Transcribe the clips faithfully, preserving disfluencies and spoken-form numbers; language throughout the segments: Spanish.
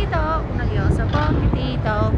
poquitito, un odioso poquitito.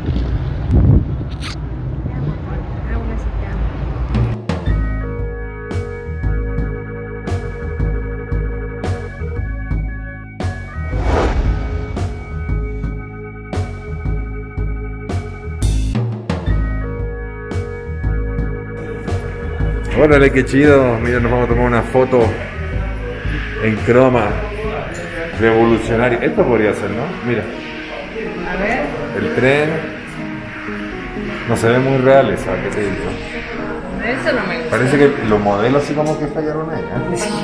Órale, qué chido. Mira, nos vamos a tomar una foto en croma revolucionario. Esto podría ser, ¿no? Mira. A ver. El tren. No se ve muy real, ¿sabes qué te digo? Eso no me gusta. Parece que los modelos así como que fallaron ahí, ¿eh? Sí.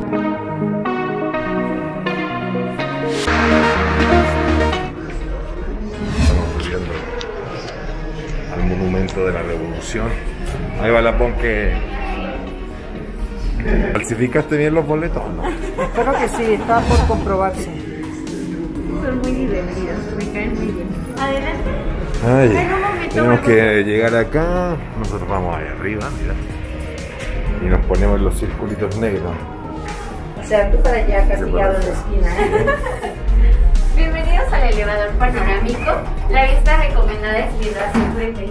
Estamos subiendo al monumento de la revolución. Ahí va la Ponque. ¿Falsificaste bien los boletos o no? Espero que sí, está por comprobarse. Son muy divertidos, me caen muy bien. Adelante. Ay, tenemos que llegar acá. Nosotros vamos ahí arriba, mira. Y nos ponemos los circulitos negros. O sea, tú para allá, castigado en la esquina, ¿eh? Bienvenidos al elevador panorámico. La vista recomendada es viendo hacia el frente.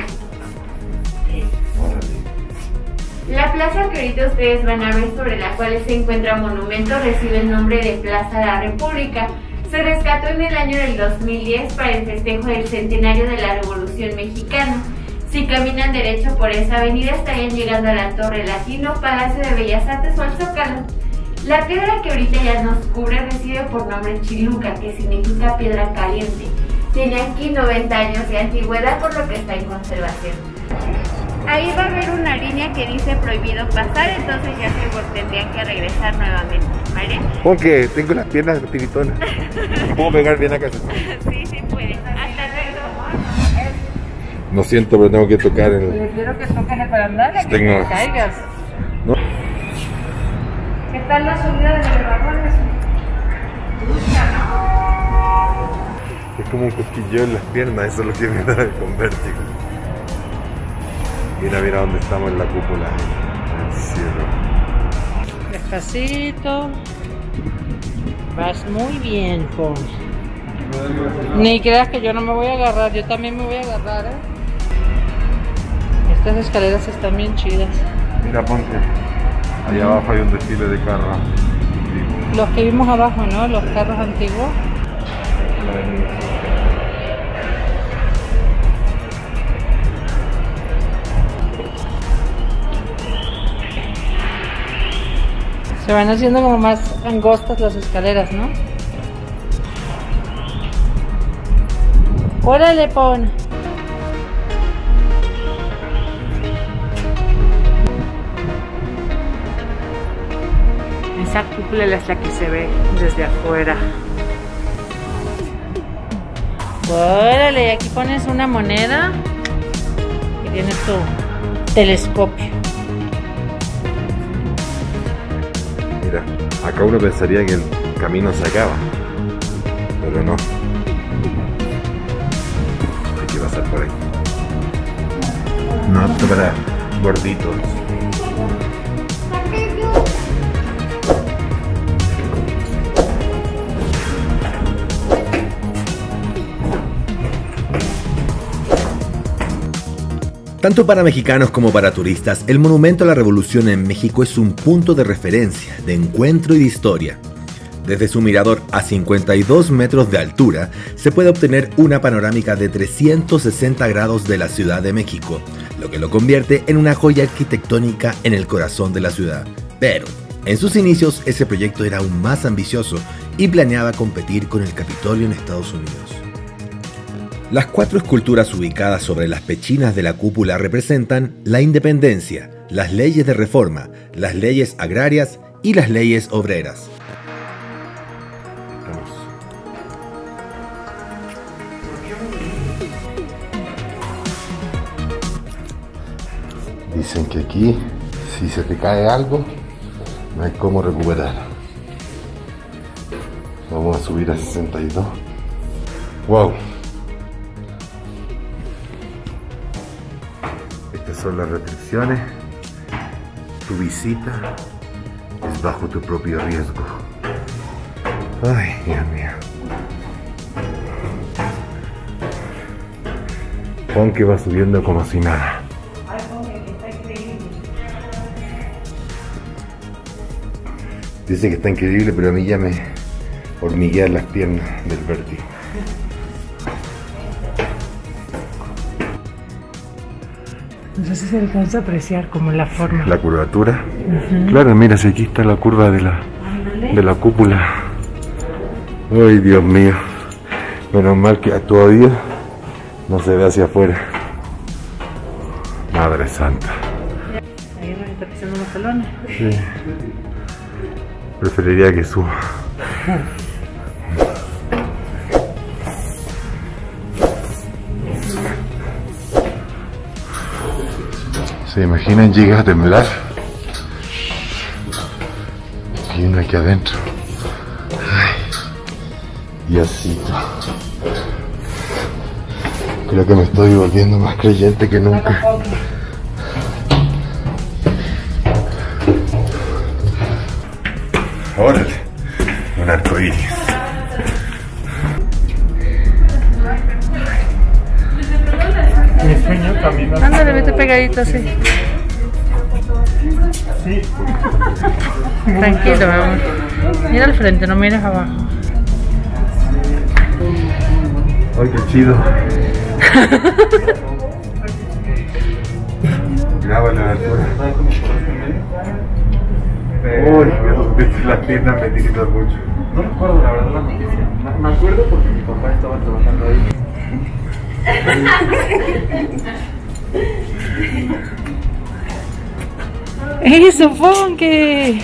La plaza que ahorita ustedes van a ver, sobre la cual se encuentra monumento, recibe el nombre de Plaza de la República. Se rescató en el año del dos mil diez para el festejo del centenario de la Revolución Mexicana. Si caminan derecho por esa avenida estarían llegando a la Torre Latino, Palacio de Bellas Artes o al Zócalo. La piedra que ahorita ya nos cubre recibe por nombre Chiluca, que significa piedra caliente. Tiene aquí noventa años de antigüedad, por lo que está en conservación. Ahí va a haber una línea que dice prohibido pasar, entonces ya se tendrían que regresar nuevamente, ¿vale? Ponque, tengo las piernas tiritonas. ¿Puedo pegar bien acá? Sí, sí puedes. Hasta luego. Lo siento, pero tengo que tocar el... Prefiero que toques el barandal a que Tengo... te caigas. ¿No? ¿Qué tal la subida de elevadores? Es como un cosquilleo en las piernas, eso es lo que me da con vértigo. Mira, mira dónde estamos en la cúpula, en el cielo. Despacito. Vas muy bien, Juan. Ni creas que yo no me voy a agarrar, yo también me voy a agarrar, ¿eh? Estas escaleras están bien chidas. Mira, ponte. Allá abajo hay un desfile de carros. Los que vimos abajo, ¿no? Los carros antiguos. Se van haciendo como más angostas las escaleras, ¿no? ¡Órale, pon! Esa cúpula es la que se ve desde afuera. ¡Órale! Aquí pones una moneda y tienes tu telescopio. Mira, acá uno pensaría que el camino se acaba, pero no. Hay que pasar por ahí. No apto para gorditos. Tanto para mexicanos como para turistas, el Monumento a la Revolución en México es un punto de referencia, de encuentro y de historia. Desde su mirador a cincuenta y dos metros de altura, se puede obtener una panorámica de trescientos sesenta grados de la Ciudad de México, lo que lo convierte en una joya arquitectónica en el corazón de la ciudad. Pero, en sus inicios, ese proyecto era aún más ambicioso y planeaba competir con el Capitolio en Estados Unidos. Las cuatro esculturas ubicadas sobre las pechinas de la cúpula representan la independencia, las leyes de reforma, las leyes agrarias y las leyes obreras. Dicen que aquí, si se te cae algo, no hay cómo recuperar. Vamos a subir a sesenta y dos. ¡Wow! Estas son las restricciones. Tu visita es bajo tu propio riesgo. Ay, Dios mío. Juan que va subiendo como si nada. Dice que está increíble, pero a mí ya me hormiguean las piernas del vértigo. No sé si se alcanza a apreciar como la forma. La curvatura. Uh-huh. Claro, mira, si aquí está la curva de la, de la cúpula. Ay, Dios mío. Menos mal que todavía no se ve hacia afuera. Madre Santa. Ahí nos está pisando los talones. Sí. Preferiría que suba. ¿Se imaginan? Llega a temblar. Y uno aquí adentro. Ay, Diosito. Creo que me estoy volviendo más creyente que nunca. Órale, un arcoíris. Ándale, vete pegadito así. Sí. Tranquilo, vamos. Mira al frente, no mires abajo. Ay, qué chido. Grábale la altura. Uy, las piernas me tiritan mucho. No recuerdo la verdad la noticia. Me acuerdo porque mi papá estaba trabajando ahí. ¡Eso, Funky!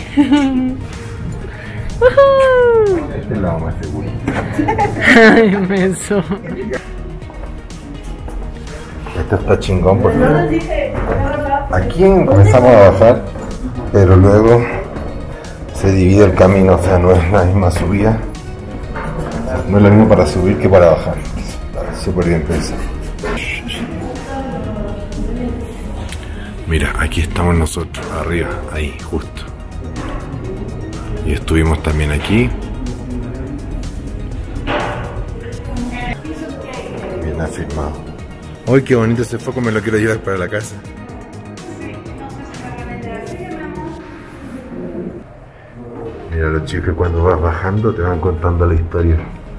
Este es el lado más seguro. Ay, menso. Esto está chingón porque aquí empezamos a bajar, pero luego se divide el camino, o sea, no es la misma subida, no es lo mismo para subir que para bajar. Está súper bien pensado. Mira, aquí estamos nosotros, arriba, ahí, justo. Y estuvimos también aquí. Bien afirmado. ¡Ay, qué bonito ese foco! Me lo quiero llevar para la casa. Mira, los chicos cuando vas bajando te van contando la historia.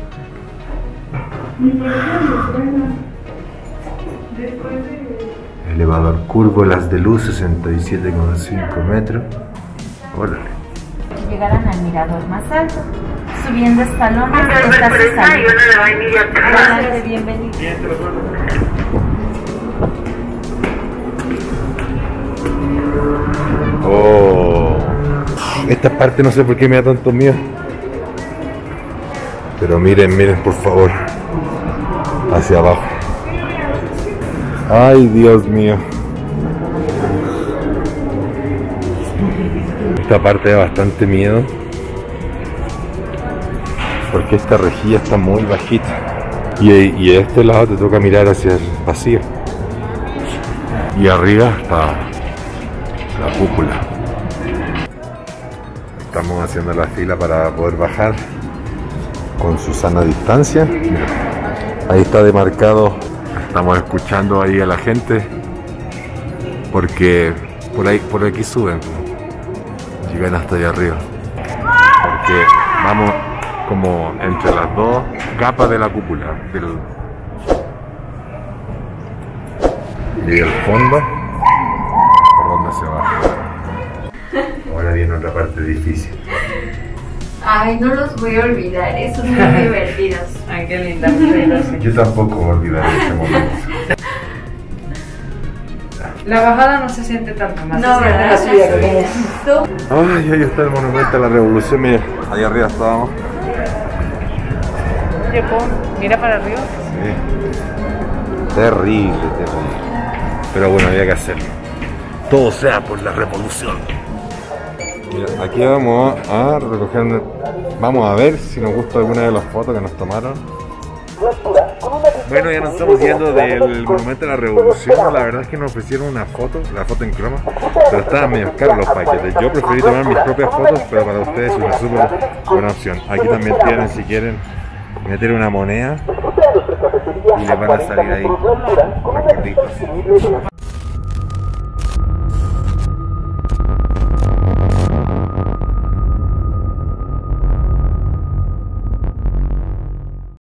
Elevador curvo, las de luz, sesenta y siete coma cinco metros. Órale. Llegarán al mirador más alto, subiendo escalones hasta su salida. Adelante, bienvenido. Oh, esta parte no sé por qué me da tanto miedo. Pero miren, miren por favor. Hacia abajo. Ay, Dios mío. Esta parte da bastante miedo. Porque esta rejilla está muy bajita. Y, y a este lado te toca mirar hacia el vacío. Y arriba está la cúpula. Estamos haciendo la fila para poder bajar con su sana distancia. Ahí está demarcado. Estamos escuchando ahí a la gente porque por ahí por aquí suben, llegan hasta allá arriba, porque vamos como entre las dos capas de la cúpula del... y el fondo por donde se baja. Ahora viene otra parte difícil. Ay, no los voy a olvidar, eh, son muy divertidos. Ay, qué linda. Muy Yo tampoco voy a olvidar ese momento. La bajada no se siente tanto más. No, se siente ¿verdad? la subida como... Ay, ahí está el monumento a la revolución. Mira, ahí arriba estábamos. Oye, pon, mira para arriba. Sí. Terrible, terrible. Pero bueno, había que hacerlo. Todo sea por la revolución. Mira, aquí vamos a, a recoger. Vamos a ver si nos gusta alguna de las fotos que nos tomaron. Bueno, ya nos estamos yendo del Monumento a la Revolución. La verdad es que nos ofrecieron una foto, la foto en croma, pero estaban medio caros los paquetes. Yo preferí tomar mis propias fotos, pero para ustedes es una súper buena opción. Aquí también tienen, si quieren, meter una moneda y les van a salir ahí malditos.